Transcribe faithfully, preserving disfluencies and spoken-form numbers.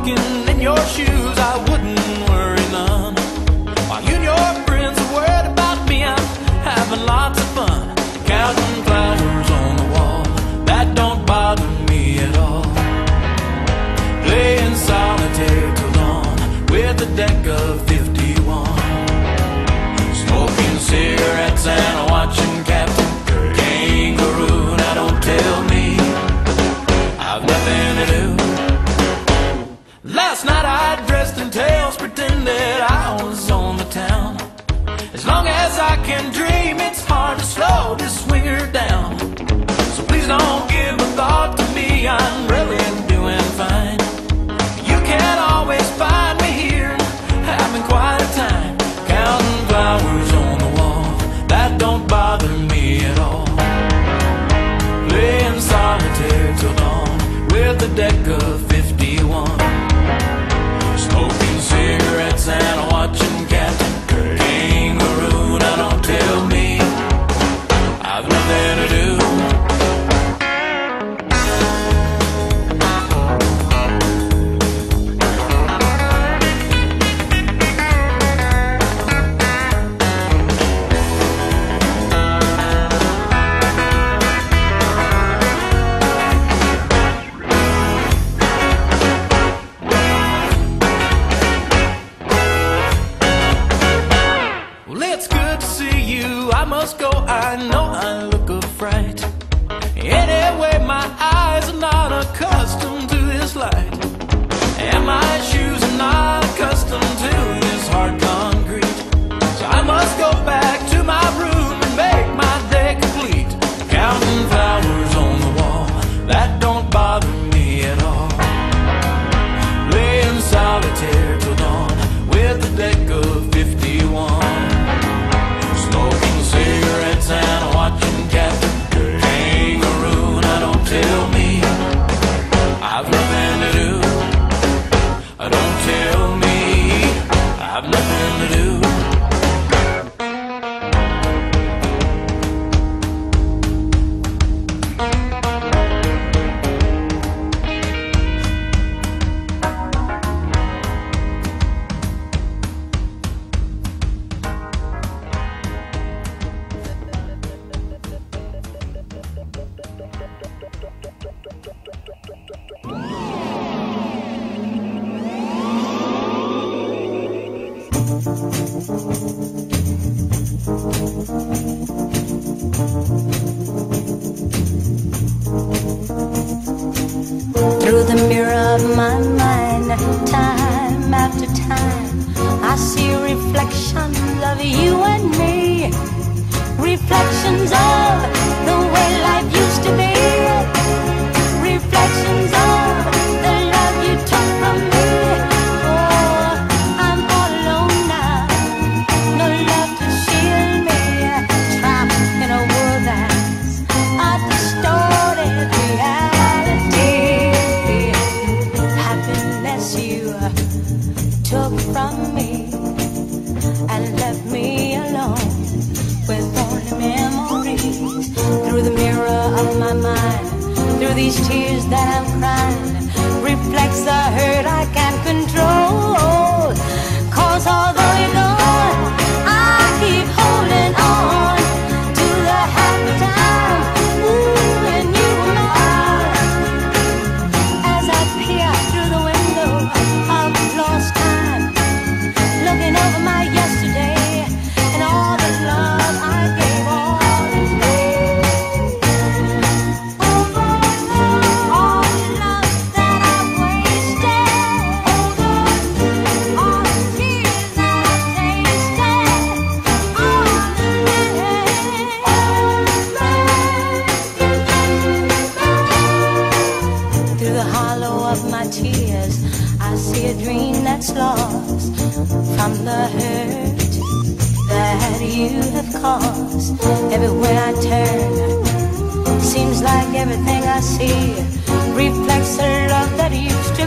walking in your shoes, I wouldn't worry none. While you and your friends are worried about me, I'm having lots of fun. Counting flowers on the wall, that don't bother me at all. Playing solitaire till dawn with a deck of fifty-one. Smoking cigarettes and watching Captain Kangaroo. Now don't tell me I've nothing to do. Last night I dressed in tails, pretended I was on the town. As long as I can dream, it's hard to slow this swinger down. So please don't give a thought to me, I'm really doing fine. You can't always find me here, having quite a time. Counting flowers on the wall, that don't bother me at all. Playing solitaire till dawn with a deck of fifty-one. Smoking cigarettes and watching Captain Kangaroo. Now don't tell me I've nothing to do. I must go, I know I look a fright. Anyway, my eyes are not accustomed to this light, and my shoes are not accustomed to this hard concrete. So I must go back to my room and make my day complete. Counting flowers on the wall, that don't bother me at all. Playing solitaire till dawn with a deck of fifty-one. Smoking cigarettes and watching Captain Kangaroo. Now don't tell me I've nothing to do. Don't tell me I've nothing to do. Through the mirror of my mind, time after time, I see reflections of you and me. Reflections of the way life used to be. Reflections of the love you took from me. Oh, I'm all alone now, no love to shield me. Trapped in a world that's a distorted reality. Happiness you took from me and left me alone with only memories. Through the mirror of my mind, through these tears that I'm crying, reflects the hurt I can't control. Cause although you're gone, I keep holding on to the happy time. Ooh, when you were mine. As I peer through the window of lost time, looking over my yesterday and all the love I gave all in vain. All the love that I wasted, all the tears that I tasted, all the through the hollow of my tears, I see a dream that's lost from the hurt that you have caused. Everywhere I turn, seems like everything I see reflects the love that used to